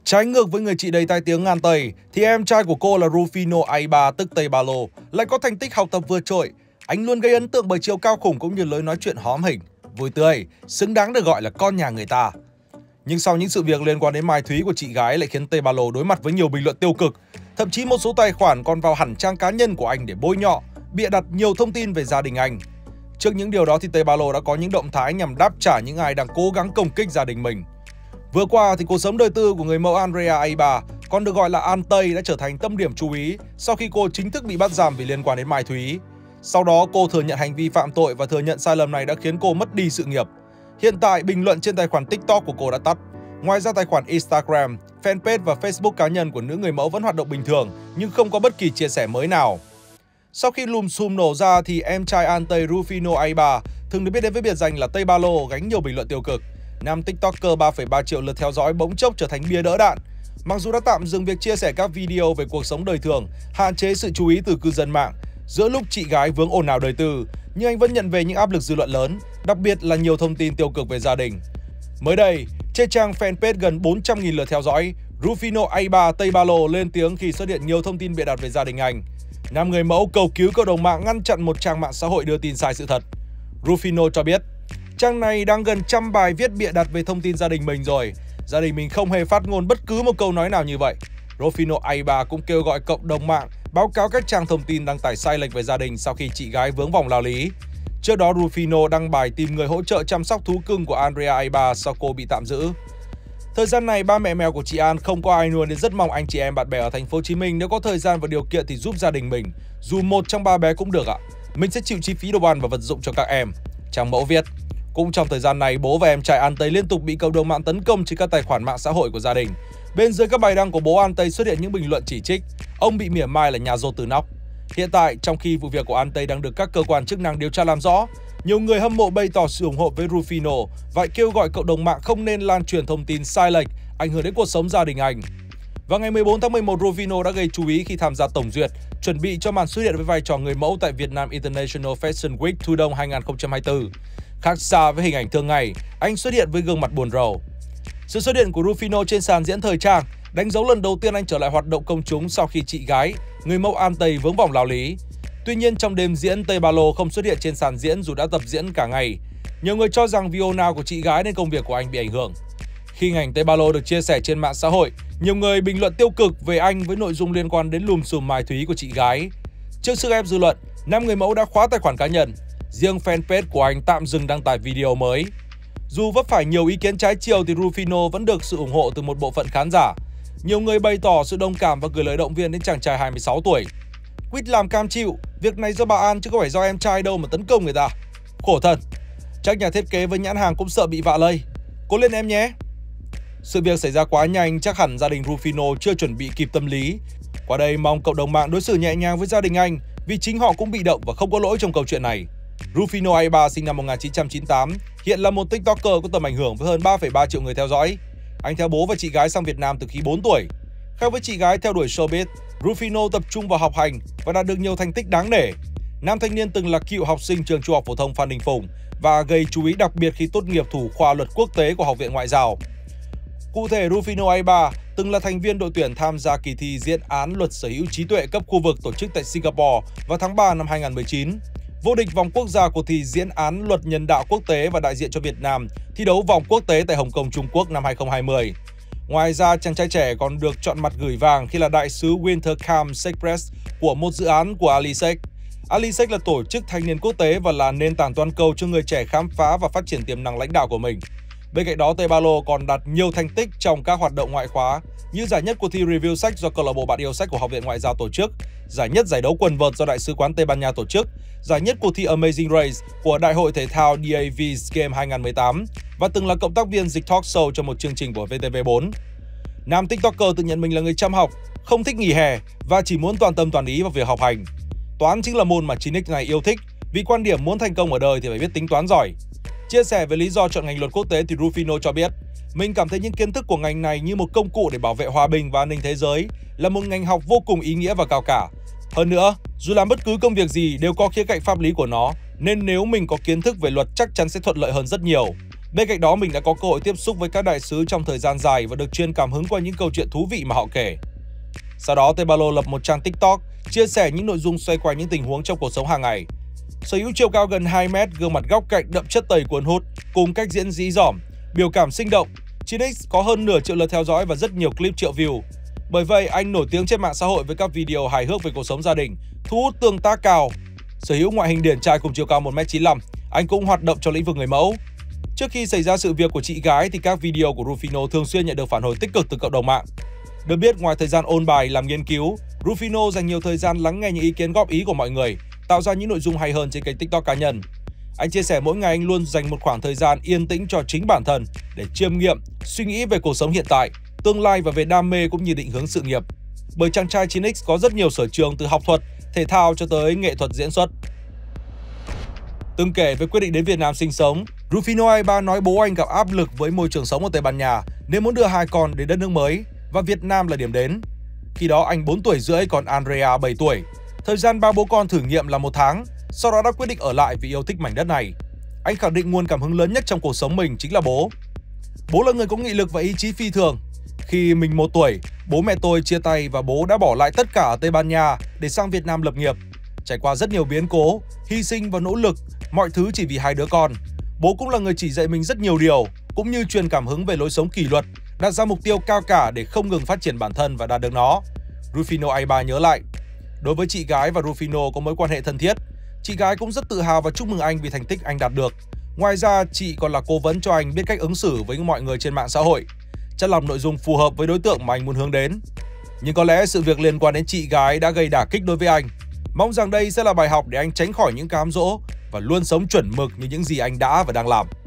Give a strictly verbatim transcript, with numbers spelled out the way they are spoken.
Trái ngược với người chị đầy tai tiếng ngàn Tây, thì em trai của cô là Rufino Aiba tức Tây Ba Lô lại có thành tích học tập vượt trội. Anh luôn gây ấn tượng bởi chiều cao khủng cũng như lối nói chuyện hóm hỉnh, vui tươi, xứng đáng được gọi là con nhà người ta. Nhưng sau những sự việc liên quan đến Mai Thúy của chị gái lại khiến Tây Ba Lô đối mặt với nhiều bình luận tiêu cực. Thậm chí một số tài khoản còn vào hẳn trang cá nhân của anh để bôi nhọ, bịa đặt nhiều thông tin về gia đình anh. Trước những điều đó thì Tây Ba Lô đã có những động thái nhằm đáp trả những ai đang cố gắng công kích gia đình mình. Vừa qua thì cuộc sống đời tư của người mẫu Andrea Aiba, còn được gọi là An Tây, đã trở thành tâm điểm chú ý sau khi cô chính thức bị bắt giam vì liên quan đến Mai Thúy. Sau đó cô thừa nhận hành vi phạm tội và thừa nhận sai lầm này đã khiến cô mất đi sự nghiệp. Hiện tại bình luận trên tài khoản TikTok của cô đã tắt. Ngoài ra tài khoản Instagram, fanpage và Facebook cá nhân của nữ người mẫu vẫn hoạt động bình thường nhưng không có bất kỳ chia sẻ mới nào. Sau khi lùm xùm nổ ra thì em trai An Tây Rufino Aiba, thường được biết đến với biệt danh là Tây Ba Lô, gánh nhiều bình luận tiêu cực. Nam TikToker ba phẩy ba triệu lượt theo dõi bỗng chốc trở thành bia đỡ đạn. Mặc dù đã tạm dừng việc chia sẻ các video về cuộc sống đời thường, hạn chế sự chú ý từ cư dân mạng giữa lúc chị gái vướng ồn ào đời tư, nhưng anh vẫn nhận về những áp lực dư luận lớn, đặc biệt là nhiều thông tin tiêu cực về gia đình. Mới đây, trên trang fanpage gần bốn trăm nghìn lượt theo dõi, Rufino Aiba Tây Ba Lô lên tiếng khi xuất hiện nhiều thông tin bịa đặt về gia đình anh. Nam người mẫu cầu cứu cộng đồng mạng ngăn chặn một trang mạng xã hội đưa tin sai sự thật. Rufino cho biết, trang này đang gần trăm bài viết bịa đặt về thông tin gia đình mình rồi. Gia đình mình không hề phát ngôn bất cứ một câu nói nào như vậy. Rufino Aiba cũng kêu gọi cộng đồng mạng báo cáo các trang thông tin đăng tải sai lệch về gia đình sau khi chị gái vướng vòng lao lý. Trước đó, Rufino đăng bài tìm người hỗ trợ chăm sóc thú cưng của Andrea Aiba sau cô bị tạm giữ. Thời gian này, ba mẹ mèo của chị An không có ai nuôi nên rất mong anh chị em bạn bè ở thành phố Hồ Chí Minh nếu có thời gian và điều kiện thì giúp gia đình mình. Dù một trong ba bé cũng được ạ. Mình sẽ chịu chi phí đồ ăn và vật dụng cho các em. Trang mẫu viết. Cũng trong thời gian này, bố và em trai An Tây liên tục bị cộng đồng mạng tấn công trên các tài khoản mạng xã hội của gia đình. Bên dưới các bài đăng của bố An Tây xuất hiện những bình luận chỉ trích. Ông bị mỉa mai là nhà dô từ nóc. Hiện tại, trong khi vụ việc của An Tây đang được các cơ quan chức năng điều tra làm rõ, nhiều người hâm mộ bày tỏ sự ủng hộ với Rufino và kêu gọi cộng đồng mạng không nên lan truyền thông tin sai lệch ảnh hưởng đến cuộc sống gia đình anh. Vào ngày mười bốn tháng mười một, Rufino đã gây chú ý khi tham gia tổng duyệt, chuẩn bị cho màn xuất hiện với vai trò người mẫu tại Vietnam International Fashion Week Thu Đông hai nghìn không trăm hai mươi tư. Khác xa với hình ảnh thường ngày, anh xuất hiện với gương mặt buồn rầu. Sự xuất hiện của Rufino trên sàn diễn thời trang đánh dấu lần đầu tiên anh trở lại hoạt động công chúng sau khi chị gái, người mẫu An Tây vướng vòng lao lý. Tuy nhiên, trong đêm diễn, Tây Ba Lô không xuất hiện trên sàn diễn dù đã tập diễn cả ngày. Nhiều người cho rằng vì ồn ào của chị gái nên công việc của anh bị ảnh hưởng. Khi hình ảnh Tây Ba Lô được chia sẻ trên mạng xã hội, nhiều người bình luận tiêu cực về anh với nội dung liên quan đến lùm xùm Mai Thúy của chị gái. Trước sức ép dư luận, nam người mẫu đã khóa tài khoản cá nhân. Riêng fanpage của anh tạm dừng đăng tải video mới. Dù vấp phải nhiều ý kiến trái chiều thì Rufino vẫn được sự ủng hộ từ một bộ phận khán giả. Nhiều người bày tỏ sự đồng cảm và gửi lời động viên đến chàng trai hai mươi sáu tuổi. Quýt làm cam chịu, việc này do bà An chứ không phải do em trai đâu mà tấn công người ta. Khổ thân, chắc nhà thiết kế với nhãn hàng cũng sợ bị vạ lây. Cố lên em nhé. Sự việc xảy ra quá nhanh, chắc hẳn gia đình Rufino chưa chuẩn bị kịp tâm lý. Qua đây mong cộng đồng mạng đối xử nhẹ nhàng với gia đình anh vì chính họ cũng bị động và không có lỗi trong câu chuyện này. Rufino Aiba sinh năm một nghìn chín trăm chín mươi tám, hiện là một TikToker có tầm ảnh hưởng với hơn ba phẩy ba triệu người theo dõi. Anh theo bố và chị gái sang Việt Nam từ khi bốn tuổi. Khác với chị gái theo đuổi showbiz, Rufino tập trung vào học hành và đạt được nhiều thành tích đáng nể. Nam thanh niên từng là cựu học sinh trường Trung học phổ thông Phan Đình Phùng và gây chú ý đặc biệt khi tốt nghiệp thủ khoa luật quốc tế của Học viện Ngoại giao. Cụ thể, Rufino Aiba từng là thành viên đội tuyển tham gia kỳ thi diễn án luật sở hữu trí tuệ cấp khu vực tổ chức tại Singapore vào tháng ba năm hai nghìn không trăm mười chín. Vô địch vòng quốc gia cuộc thi diễn án luật nhân đạo quốc tế và đại diện cho Việt Nam thi đấu vòng quốc tế tại Hồng Kông, Trung Quốc năm hai nghìn không trăm hai mươi. Ngoài ra, chàng trai trẻ còn được chọn mặt gửi vàng khi là đại sứ Wintercam Express của một dự án của Alisec. Alisec là tổ chức thanh niên quốc tế và là nền tảng toàn cầu cho người trẻ khám phá và phát triển tiềm năng lãnh đạo của mình. Bên cạnh đó, Tây Ba Lô còn đạt nhiều thành tích trong các hoạt động ngoại khóa như giải nhất cuộc thi review sách do câu lạc bộ Bạn Yêu Sách của Học viện Ngoại giao tổ chức, giải nhất giải đấu quần vợt do Đại sứ quán Tây Ban Nha tổ chức, giải nhất cuộc thi Amazing Race của Đại hội thể thao đê a vê Games hai nghìn không trăm mười tám và từng là cộng tác viên dịch talk show cho một chương trình của vê tê vê bốn. Nam TikToker tự nhận mình là người chăm học, không thích nghỉ hè và chỉ muốn toàn tâm toàn ý vào việc học hành. Toán chính là môn mà chín ích này yêu thích vì quan điểm muốn thành công ở đời thì phải biết tính toán giỏi. Chia sẻ về lý do chọn ngành luật quốc tế thì Rufino cho biết, mình cảm thấy những kiến thức của ngành này như một công cụ để bảo vệ hòa bình và an ninh thế giới, là một ngành học vô cùng ý nghĩa và cao cả. Hơn nữa, dù làm bất cứ công việc gì đều có khía cạnh pháp lý của nó, nên nếu mình có kiến thức về luật chắc chắn sẽ thuận lợi hơn rất nhiều. Bên cạnh đó, mình đã có cơ hội tiếp xúc với các đại sứ trong thời gian dài và được truyền cảm hứng qua những câu chuyện thú vị mà họ kể. Sau đó, Tebalo lập một trang TikTok chia sẻ những nội dung xoay quanh những tình huống trong cuộc sống hàng ngày. Sở hữu chiều cao gần hai mét, gương mặt góc cạnh đậm chất tẩy cuốn hút cùng cách diễn dí dỏm, biểu cảm sinh động, chín ích có hơn nửa triệu lượt theo dõi và rất nhiều clip triệu view. Bởi vậy, anh nổi tiếng trên mạng xã hội với các video hài hước về cuộc sống gia đình, thu hút tương tác cao. Sở hữu ngoại hình điển trai cùng chiều cao một mét chín mươi lăm, anh cũng hoạt động trong lĩnh vực người mẫu. Trước khi xảy ra sự việc của chị gái thì các video của Rufino thường xuyên nhận được phản hồi tích cực từ cộng đồng mạng. Được biết, ngoài thời gian ôn bài làm nghiên cứu, Rufino dành nhiều thời gian lắng nghe những ý kiến góp ý của mọi người, tạo ra những nội dung hay hơn trên kênh TikTok cá nhân. Anh chia sẻ mỗi ngày anh luôn dành một khoảng thời gian yên tĩnh cho chính bản thân để chiêm nghiệm, suy nghĩ về cuộc sống hiện tại, tương lai và về đam mê cũng như định hướng sự nghiệp. Bởi chàng trai chín ích có rất nhiều sở trường từ học thuật, thể thao cho tới nghệ thuật diễn xuất. Từng kể về quyết định đến Việt Nam sinh sống, Rufino hai mươi ba nói bố anh gặp áp lực với môi trường sống ở Tây Ban Nha nên muốn đưa hai con đến đất nước mới và Việt Nam là điểm đến. Khi đó anh bốn tuổi rưỡi còn Andrea bảy tuổi. Thời gian ba bố con thử nghiệm là một tháng, sau đó đã quyết định ở lại vì yêu thích mảnh đất này. Anh khẳng định nguồn cảm hứng lớn nhất trong cuộc sống mình chính là bố. Bố là người có nghị lực và ý chí phi thường. Khi mình một tuổi, bố mẹ tôi chia tay và bố đã bỏ lại tất cả ở Tây Ban Nha để sang Việt Nam lập nghiệp. Trải qua rất nhiều biến cố, hy sinh và nỗ lực, mọi thứ chỉ vì hai đứa con. Bố cũng là người chỉ dạy mình rất nhiều điều, cũng như truyền cảm hứng về lối sống kỷ luật, đặt ra mục tiêu cao cả để không ngừng phát triển bản thân và đạt được nó. Rufino hai mươi ba nhớ lại. Đối với chị gái và Rufino có mối quan hệ thân thiết. Chị gái cũng rất tự hào và chúc mừng anh vì thành tích anh đạt được. Ngoài ra, chị còn là cố vấn cho anh biết cách ứng xử với mọi người trên mạng xã hội, chất lọc nội dung phù hợp với đối tượng mà anh muốn hướng đến. Nhưng có lẽ sự việc liên quan đến chị gái đã gây đả kích đối với anh. Mong rằng đây sẽ là bài học để anh tránh khỏi những cám dỗ và luôn sống chuẩn mực như những gì anh đã và đang làm.